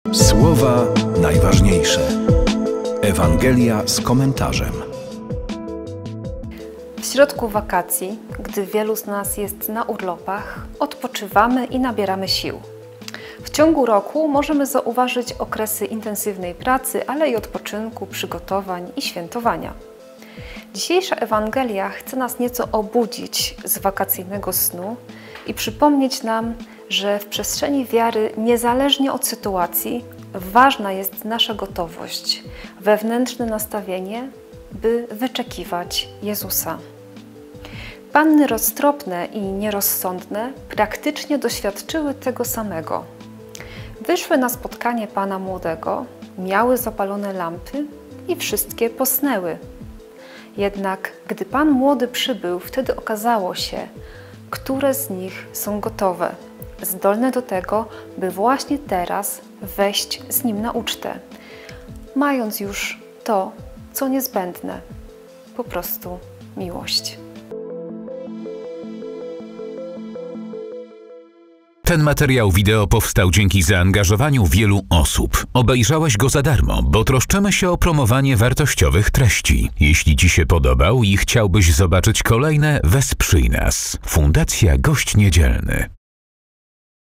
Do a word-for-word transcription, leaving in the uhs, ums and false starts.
Słowa najważniejsze. Ewangelia z komentarzem. W środku wakacji, gdy wielu z nas jest na urlopach, odpoczywamy i nabieramy sił. W ciągu roku możemy zauważyć okresy intensywnej pracy, ale i odpoczynku, przygotowań i świętowania. Dzisiejsza Ewangelia chce nas nieco obudzić z wakacyjnego snu i przypomnieć nam, że w przestrzeni wiary, niezależnie od sytuacji, ważna jest nasza gotowość, wewnętrzne nastawienie, by wyczekiwać Jezusa. Panny roztropne i nierozsądne praktycznie doświadczyły tego samego. Wyszły na spotkanie Pana młodego, miały zapalone lampy i wszystkie posnęły. Jednak gdy Pan młody przybył, wtedy okazało się, które z nich są gotowe, zdolne do tego, by właśnie teraz wejść z Nim na ucztę, mając już to, co niezbędne, po prostu miłość. Ten materiał wideo powstał dzięki zaangażowaniu wielu osób. Obejrzałeś go za darmo, bo troszczymy się o promowanie wartościowych treści. Jeśli Ci się podobał i chciałbyś zobaczyć kolejne, wesprzyj nas. Fundacja Gość Niedzielny.